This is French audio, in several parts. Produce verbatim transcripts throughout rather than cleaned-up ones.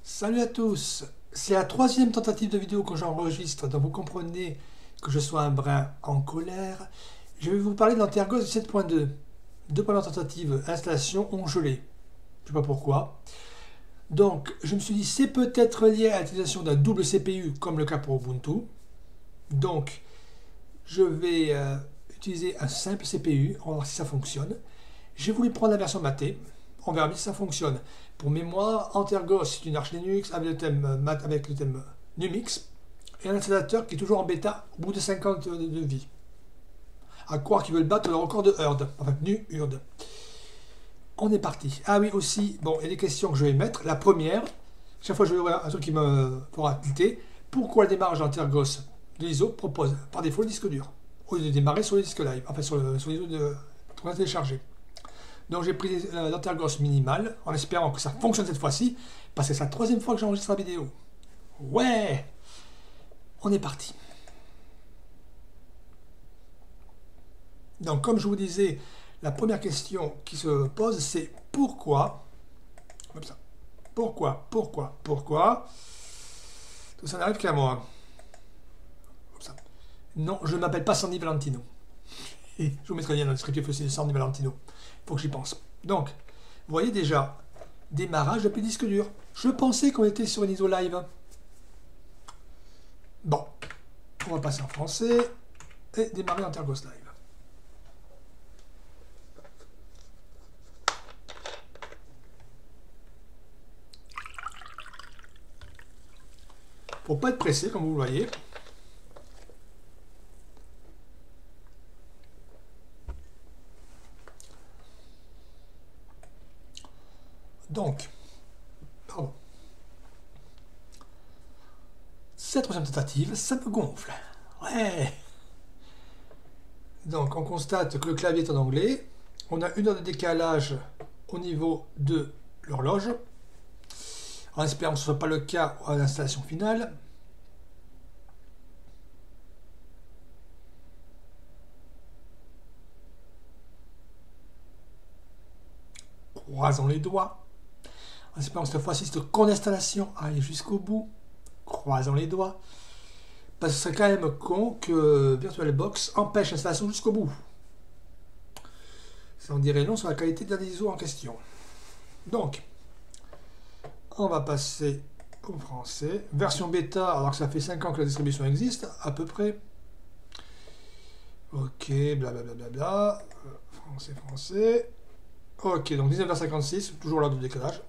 Salut à tous, c'est la troisième tentative de vidéo que j'enregistre, donc vous comprenez que je sois un brin en colère. Je vais vous parler de l'Antergos sept point deux. Deux premières tentatives, installation ont gelé. Je ne sais pas pourquoi. Donc je me suis dit c'est peut-être lié à l'utilisation d'un double C P U comme le cas pour Ubuntu. Donc je vais euh, utiliser un simple C P U, on va voir si ça fonctionne. J'ai voulu prendre la version maté. On verra bien si ça fonctionne. Pour mémoire, Antergos c'est une arche Linux avec le thème mat avec le thème Numix et un installateur qui est toujours en bêta au bout de cinquante de, de vie. À croire qu'ils veulent battre le record de Hurd, enfin Nu Hurd. On est parti. Ah oui aussi, bon, il y a des questions que je vais mettre. La première, chaque fois je vais ouvrir un truc qui me fera tilter. Pourquoi le démarrage d'Antergos de l'I S O propose par défaut le disque dur au lieu de démarrer sur le disque live, enfin sur le sur l'I S O de qu'on a téléchargé. Donc j'ai pris euh, l'Antergos minimal en espérant que ça fonctionne cette fois-ci parce que c'est la troisième fois que j'enregistre la vidéo. Ouais, on est parti. Donc comme je vous disais, la première question qui se pose c'est pourquoi, comme ça, pourquoi, pourquoi, pourquoi, tout ça n'arrive qu'à moi. Comme ça. Non, je ne m'appelle pas Sandy Valentino. Et je vous mettrai le lien dans la description aussi de Sandy Valentino. Il faut que j'y pense. Donc, vous voyez déjà, démarrage depuis disque dur. Je pensais qu'on était sur une I S O live. Bon, on va passer en français et démarrer Antergos live. Pour pas être pressé, comme vous le voyez. Donc, pardon. Cette troisième tentative, ça me gonfle. Ouais. Donc, on constate que le clavier est en anglais. On a une heure de décalage au niveau de l'horloge. En espérant que ce ne soit pas le cas à l'installation finale. Croisons les doigts. En espérant que cette fois-ci, cette installation aille jusqu'au bout. Croisons les doigts. Parce que ce serait quand même con que VirtualBox empêche l'installation jusqu'au bout. Ça en dirait long sur la qualité de la I S O en question. Donc, on va passer au français. Version bêta, alors que ça fait cinq ans que la distribution existe, à peu près. Ok, blablabla. Bla bla bla. Français, français. Ok, donc dix-neuf heures cinquante-six, toujours l'heure de décalage.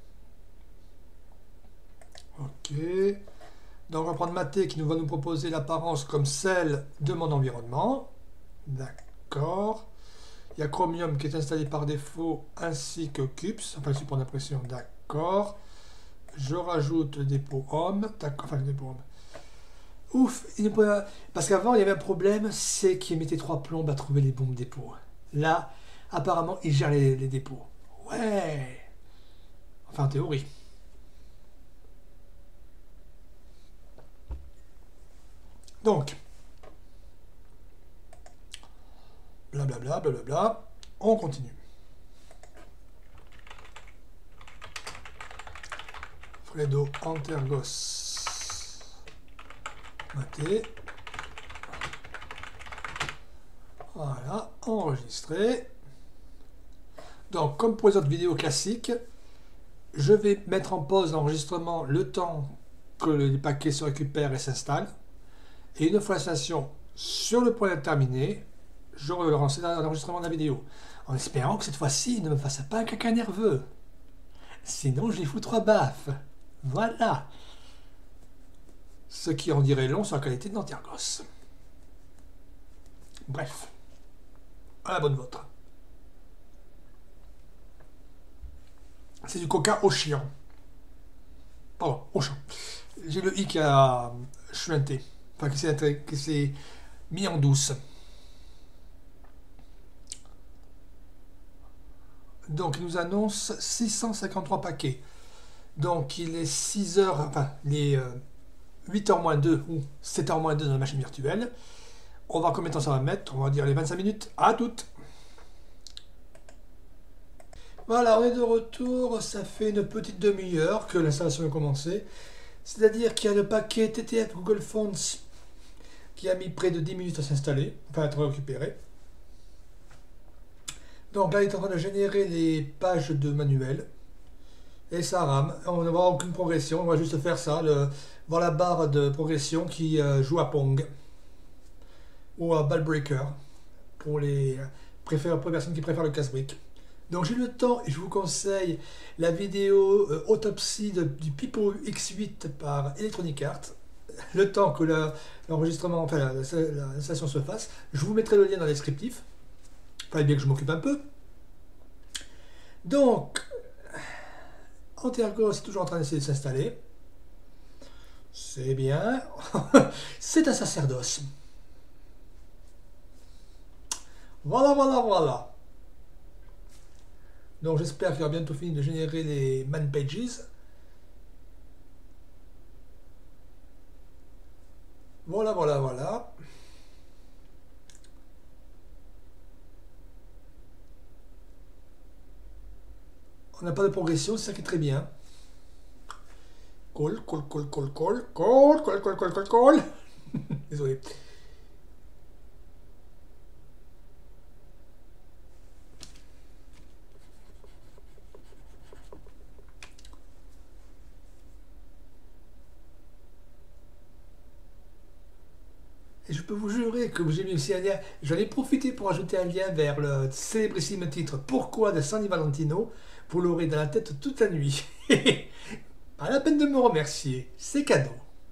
Ok. Donc on va prendre Maté qui nous va nous proposer l'apparence comme celle de mon environnement. D'accord. Il y a Chromium qui est installé par défaut ainsi que Cups, enfin le support d'impression. D'accord. Je rajoute le dépôt Home. D'accord, enfin le dépôt Home. Ouf, parce qu'avant il y avait un problème, c'est qu'il mettait trois plombes à trouver les bons dépôts. Là, apparemment, il gère les, les dépôts. Ouais. Enfin, en théorie. Donc, blablabla, blablabla, on continue. Fredo Antergos Maté. Voilà, enregistré. Donc, comme pour les autres vidéos classiques, je vais mettre en pause l'enregistrement le temps que les paquets se récupèrent et s'installent. Et une fois l'installation sur le point d'être terminée, je relancerai l'enregistrement de la vidéo. En espérant que cette fois-ci, il ne me fasse pas un caca nerveux. Sinon, je lui fous trois baffes. Voilà. Ce qui en dirait long sur la qualité de l'Antergos. Bref. À la bonne vôtre. C'est du coca au chiant. Pardon, au champ. J'ai le i qui a chuinté. Enfin, qui s'est mis en douce. Donc, il nous annonce six cent cinquante-trois paquets. Donc, il est six heures, enfin, les euh, huit heures moins deux ou sept heures moins deux dans la machine virtuelle. On va voir combien de temps ça va mettre. On va dire les vingt-cinq minutes. À toutes. Voilà, on est de retour, ça fait une petite demi-heure que l'installation a commencé. C'est-à-dire qu'il y a le paquet T T F Google Fonts qui a mis près de dix minutes à s'installer, enfin à être récupéré. Donc là, il est en train de générer les pages de manuel. Et ça rame, on ne voit aucune progression, on va juste faire ça, le, voir la barre de progression qui euh, joue à Pong ou à Ball Breaker pour les, préfère, pour les personnes qui préfèrent le casse-brique. Donc j'ai le temps et je vous conseille la vidéo euh, autopsie de, du Pipo X huit par Electronic Arts. Le temps que l'enregistrement, enfin l'installation se fasse, je vous mettrai le lien dans le descriptif. Fallait bien que je m'occupe un peu. Donc, Antergos est toujours en train d'essayer de s'installer. C'est bien. C'est un sacerdoce. Voilà, voilà, voilà. Donc j'espère qu'il aura bientôt fini de générer les man pages. Voilà, voilà, voilà. On n'a pas de progression, c'est ça qui est très bien. Call, call, call, call, call, call, call, call, call, call, call. Désolé. Et je peux vous jurer que j'ai mis aussi un lien, j'en ai profité pour ajouter un lien vers le célébrissime titre Pourquoi de Sandy Valentino. Vous l'aurez dans la tête toute la nuit. Pas la peine de me remercier, c'est cadeau.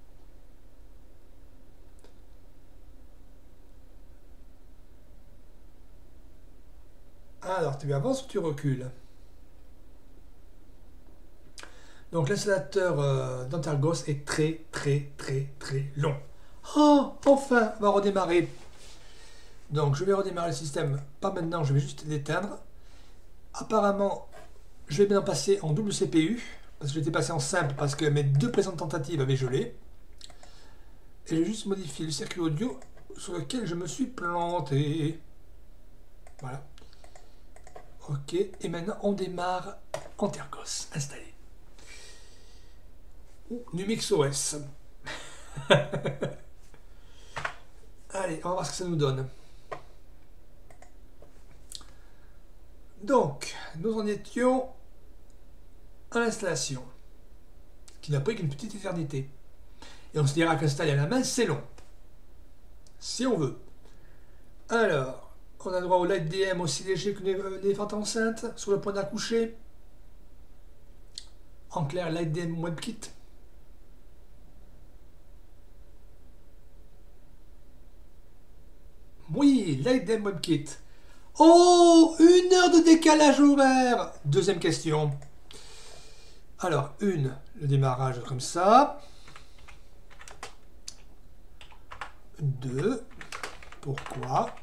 Alors, tu avances ou tu recules? Donc l'installateur euh, d'Antergos est très très très très long. Oh, enfin, on va redémarrer. Donc je vais redémarrer le système, pas maintenant, je vais juste l'éteindre. Apparemment, je vais bien passer en double C P U, parce que j'étais passé en simple, parce que mes deux précédentes tentatives avaient gelé. Et j'ai juste modifié le circuit audio sur lequel je me suis planté. Voilà. Ok, et maintenant on démarre Antergos, installé. Ou Numix O S. Allez, on va voir ce que ça nous donne. Donc, nous en étions à l'installation, qui n'a pris qu'une petite éternité. Et on se dira qu'installer à la main, c'est long. Si on veut. Alors, on a droit au Light D M aussi léger que les fentes enceintes, sur le point d'accoucher. En clair, Light D M WebKit. Oui, Light D M WebKit. Oh, une heure de décalage horaire. Deuxième question. Alors, une, le démarrage comme ça. Deux, pourquoi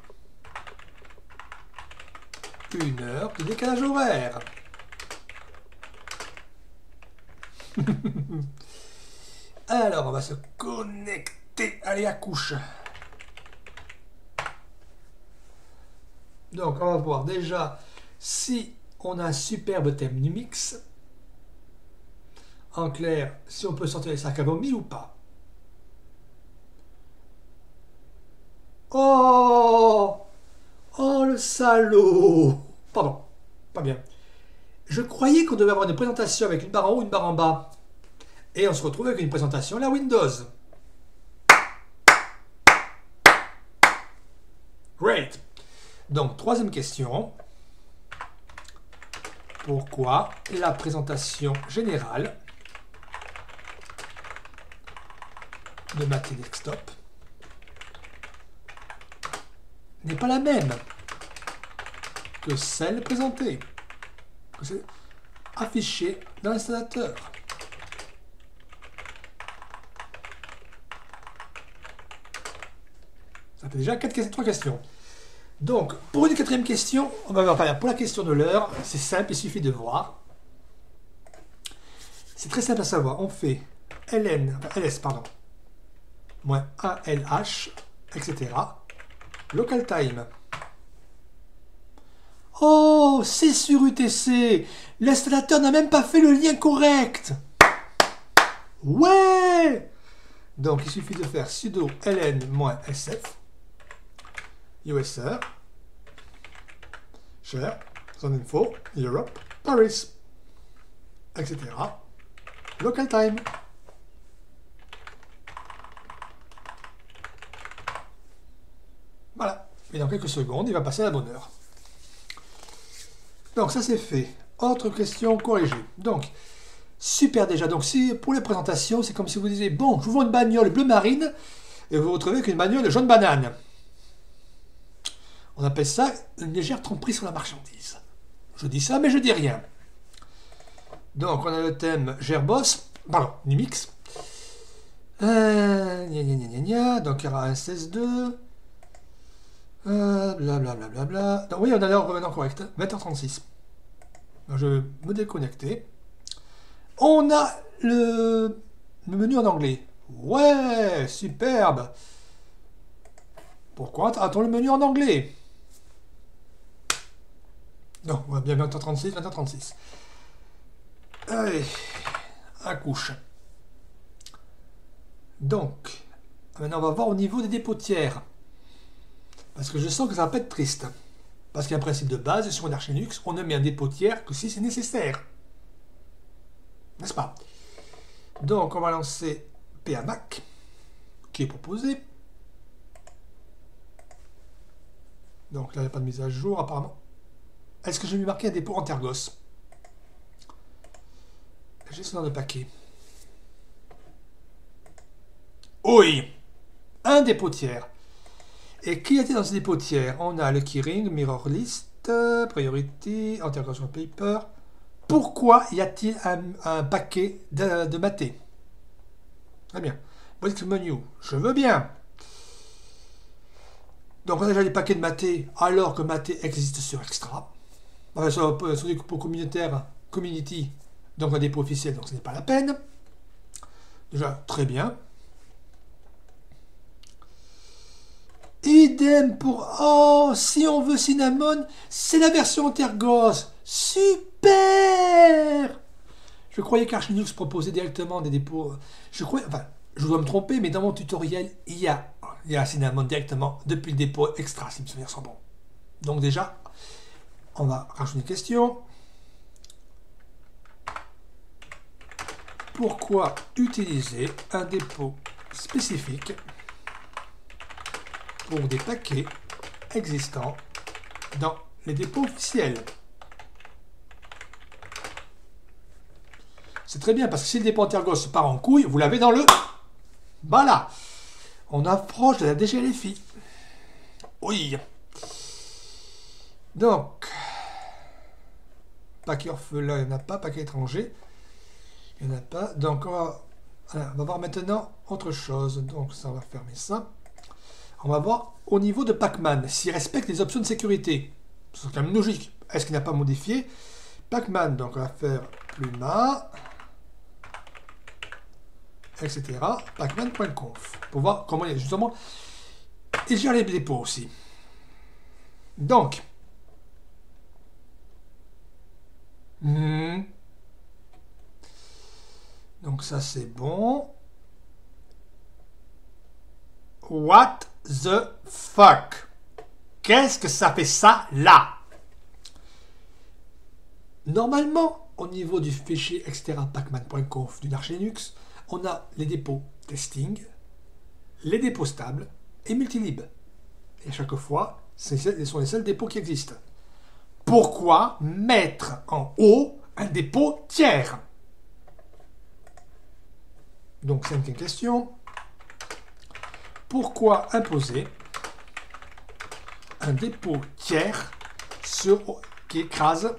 une heure de décalage horaire? Alors, on va se connecter. Allez, à couche. Donc, on va voir déjà si on a un superbe thème Numix. En clair, si on peut sortir les sacs à vomi ou pas. Oh! Oh, le salaud! Pardon, pas bien. Je croyais qu'on devait avoir une présentation avec une barre en haut, une barre en bas. Et on se retrouve avec une présentation à la Windows. Great! Donc, troisième question. Pourquoi la présentation générale de Maté Desktop n'est pas la même que celle présentée, que celle affichée dans l'installateur? Ça fait déjà quatre, trois questions. Donc, pour une quatrième question, on va voir, pour la question de l'heure, c'est simple, il suffit de voir. C'est très simple à savoir. On fait ln, ls, pardon, moins un L H, et cetera. Local time. Oh, c'est sur U T C. L'installateur n'a même pas fait le lien correct. Ouais. Donc, il suffit de faire sudo ln-sf, user, share, zone info, Europe, Paris, et cetera. Local time. Voilà. Et dans quelques secondes, il va passer à la bonne heure. Donc, ça c'est fait. Autre question corrigée. Donc, super déjà. Donc, si, pour les présentations, c'est comme si vous disiez, bon, je vous vends une bagnole bleu marine, et vous vous retrouvez avec une bagnole jaune banane. On appelle ça une légère tromperie sur la marchandise. Je dis ça, mais je dis rien. Donc, on a le thème Gerbos, pardon, Numix. Euh, gna, gna, gna, gna, gna. Donc, il y aura un seize deux. Euh, blablabla. Bla, bla, bla. Donc, oui, on a l'heure maintenant correcte. vingt heures trente-six. Donc, je vais me déconnecter. On a le, le menu en anglais. Ouais, superbe. Pourquoi a-t-on le menu en anglais? Non, on va bien vingt heures trente-six, vingt heures trente-six. Allez, à couche. Donc, maintenant on va voir au niveau des dépôts tiers. Parce que je sens que ça va pas être triste. Parce qu'il y a un principe de base, sur une Arch Linux, on ne met un dépôt tiers que si c'est nécessaire. N'est-ce pas? Donc, on va lancer P A Mac, qui est proposé. Donc là, il n'y a pas de mise à jour, apparemment. Est-ce que je vais lui marquer un dépôt en Tergos? Gestionnaire de paquet. Oui! Un dépôt tiers. Et qui était dans ce dépôt tiers? On a le keyring, mirror list, priority, intégration paper. Pourquoi y a-t-il un, un paquet de, de maté? Très bien. Brick menu, je veux bien. Donc on a déjà des paquets de maté, alors que maté existe sur Extra. Enfin, sur, sur des dépôts communautaires, community, donc un dépôt officiel, donc ce n'est pas la peine. Déjà, très bien. Idem pour... Oh, si on veut Cinnamon, c'est la version Tergos. Super! Je croyais qu'Arch Linux proposait directement des dépôts... Je croyais... Enfin, je dois me tromper, mais dans mon tutoriel, il y a, il y a Cinnamon directement depuis le dépôt Extra, si mes souvenirs sont bons. Donc déjà, on va rajouter une question. Pourquoi utiliser un dépôt spécifique pour des paquets existants dans les dépôts officiels? C'est très bien, parce que si le dépôt Tergos part en couille, vous l'avez dans le... Voilà. On approche de la D G L F I. Oui. Donc, paquet orphelin, il n'y en a pas. Paquet étranger, il n'y en a pas. Donc, on va, voilà, on va voir maintenant autre chose. Donc, ça, on va fermer ça. On va voir au niveau de Pacman, s'il respecte les options de sécurité. C'est quand même logique. Est-ce qu'il n'a pas modifié? Pacman, donc on va faire pluma, et cetera. Pacman point conf pour voir comment il est justement. Il gère les dépôts aussi. Donc, hmm. donc ça c'est bon. What the fuck? Qu'est-ce que ça fait ça là? Normalement, au niveau du fichier et cetera pacman point conf d'une Arch Linux, on a les dépôts testing, les dépôts stables et multilib. Et à chaque fois, ce sont les seuls dépôts qui existent. Pourquoi mettre en haut un dépôt tiers? Donc, cinquième question. Pourquoi imposer un dépôt tiers sur, qui écrase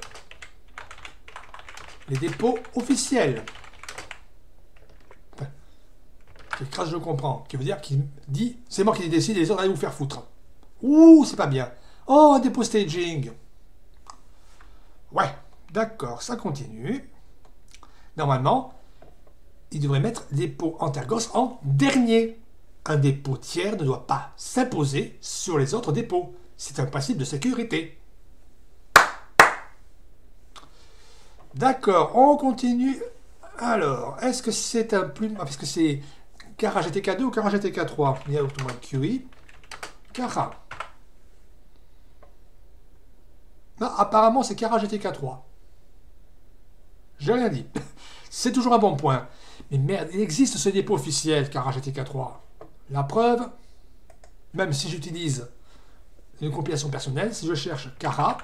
les dépôts officiels? Enfin, qui écrase, je comprends. Qui veut dire qu'il dit, c'est moi qui décide, les autres allez vous faire foutre. Ouh, c'est pas bien. Oh, un dépôt staging. Ouais, d'accord, ça continue. Normalement, il devrait mettre dépôt en Tergos en dernier. Un dépôt tiers ne doit pas s'imposer sur les autres dépôts. C'est un principe de sécurité. D'accord, on continue. Alors, est-ce que c'est un plus... Est-ce que c'est Kara G T K deux ou Kara G T K trois? Il y a autrement Q I. Kara. Non, apparemment, c'est Kara G T K trois. J'ai rien dit. C'est toujours un bon point. Mais merde, il existe ce dépôt officiel, Kara G T K trois. La preuve, même si j'utilise une compilation personnelle, si je cherche Kara,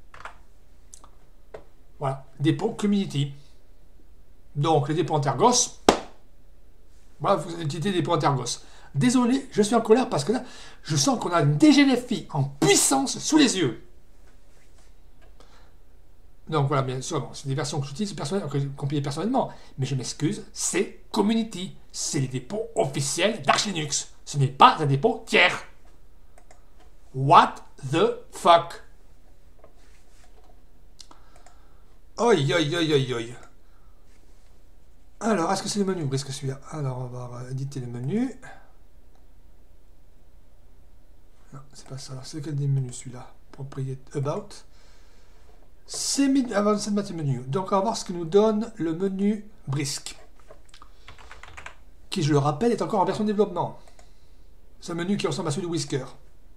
voilà, dépôt community. Donc, les dépôts Antergos, voilà, vous utilisez des dépôts Antergos. Désolé, je suis en colère parce que là, je sens qu'on a une D G F I en puissance sous les yeux. Donc voilà, bien sûr, bon, c'est des versions que j'utilise personnellement, que j'ai compilées personnellement, mais je m'excuse, c'est Community, c'est les dépôts officiels d'Arch Linux. Ce n'est pas un dépôt tiers. What the fuck? Oi, oi, oi, oi, oi. Alors, est-ce que c'est le menu ou est-ce que celui-là? Alors, on va éditer le menu. Non, c'est pas ça. Alors, c'est lequel des menus celui-là? Propriété About. C'est avancé de menu. Donc, on va voir ce que nous donne le menu Brisk. Qui, je le rappelle, est encore en version de développement. C'est un menu qui ressemble à celui de Whisker.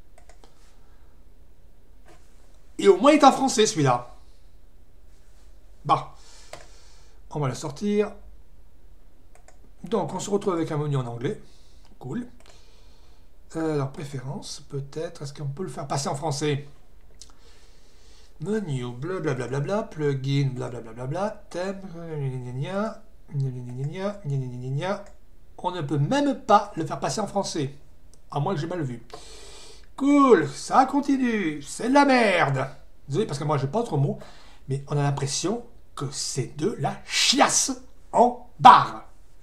Et au moins, il est en français, celui-là. Bah. On va le sortir. Donc, on se retrouve avec un menu en anglais. Cool. Alors, préférence, peut-être. Est-ce qu'on peut le faire passer en français? Menu, blablabla, bla bla, plugin, blablabla, thème, gna gna gna gna. On ne peut même pas le faire passer en français. À moins que j'ai mal vu. Cool, ça continue. C'est de la merde. Désolé parce que moi, j'ai pas autre mot. Mais on a l'impression que c'est de la chiasse en barre.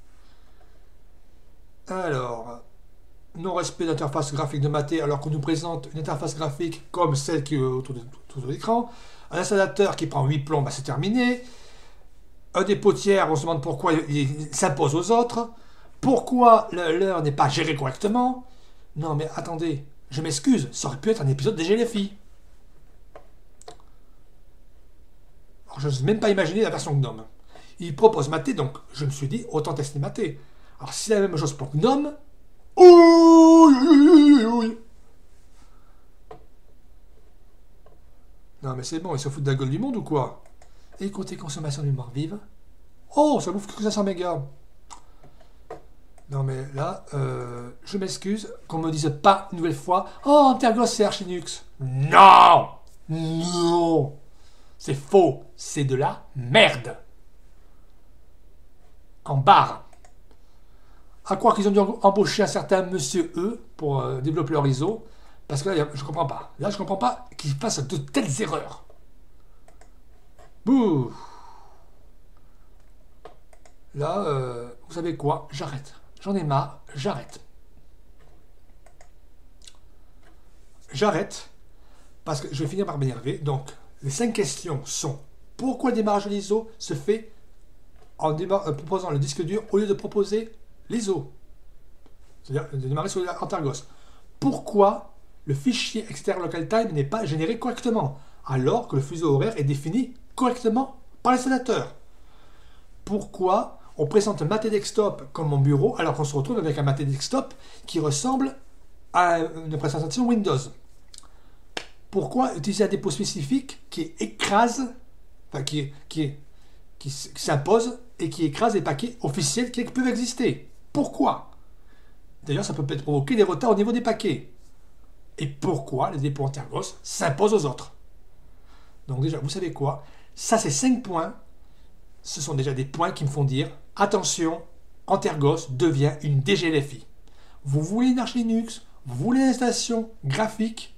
Alors, non-respect d'interface graphique de Maté alors qu'on nous présente une interface graphique comme celle qui est autour de, autour de l'écran. Un installateur qui prend huit plombs, bah c'est terminé. Un dépôt tiers, on se demande pourquoi il s'impose aux autres. Pourquoi l'heure n'est pas gérée correctement. Non mais attendez, je m'excuse, ça aurait pu être un épisode des G L F I. Alors je n'ose même pas imaginer la version GNOME. Il propose Maté, donc je me suis dit, autant tester Maté. Alors si c'est la même chose pour GNOME, ouh, non mais c'est bon, ils se foutent de la gueule du monde ou quoi? Et côté consommation de mémoire vive, oh, ça bouffe que cinq cents mégas. Non mais là, euh, je m'excuse qu'on me dise pas une nouvelle fois, oh, Antergos c'est Arch Linux. Non, non, c'est faux, c'est de la merde. En barre. À croire qu'ils ont dû embaucher un certain monsieur E pour euh, développer leur I S O. Parce que là, je ne comprends pas. Là, je ne comprends pas qu'ils fassent de telles erreurs. Bouh. Là, euh, vous savez quoi? J'arrête. J'en ai marre. J'arrête. J'arrête. Parce que je vais finir par m'énerver. Donc, les cinq questions sont: pourquoi le démarrage de l'I S O se fait en euh, proposant le disque dur au lieu de proposer l'I S O, c'est-à-dire de démarrer sur Antergos? Pourquoi le fichier externe local time n'est pas généré correctement alors que le fuseau horaire est défini correctement par l'installateur? Pourquoi on présente un Maté Desktop comme mon bureau alors qu'on se retrouve avec un Maté Desktop qui ressemble à une présentation Windows? Pourquoi utiliser un dépôt spécifique qui écrase, enfin qui, qui, qui, qui s'impose et qui écrase les paquets officiels qui peuvent exister? Pourquoi? D'ailleurs, ça peut peut-être provoquer des retards au niveau des paquets. Et pourquoi les dépôts Antergos s'imposent aux autres? Donc déjà, vous savez quoi? Ça, c'est cinq points. Ce sont déjà des points qui me font dire, attention, Antergos devient une D G L F I. Vous voulez une Arch Linux, vous voulez une installation graphique,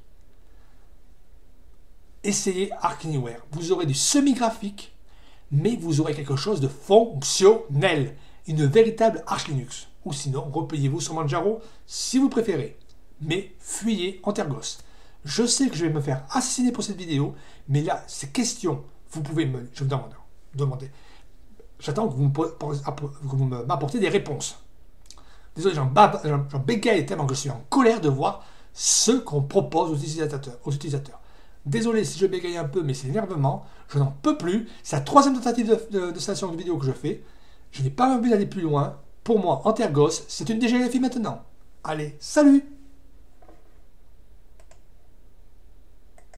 essayez Arch Anywhere. Vous aurez du semi-graphique, mais vous aurez quelque chose de fonctionnel. Une véritable Arch Linux. Ou sinon, repliez-vous sur Manjaro si vous préférez. Mais fuyez Antergos. Je sais que je vais me faire assassiner pour cette vidéo, mais là, ces questions, vous pouvez me... Je vous demande, demander. J'attends que vous m'apportez des réponses. Désolé, j'en bégaye tellement que je suis en colère de voir ce qu'on propose aux utilisateurs. Aux utilisateurs. Désolé si je bégaye un peu, mais c'est l'énervement. Je n'en peux plus. C'est la troisième tentative de, de, de station de vidéo que je fais. Je n'ai pas envie d'aller plus loin. Pour moi, Antergos, c'est une D G F I maintenant. Allez, salut!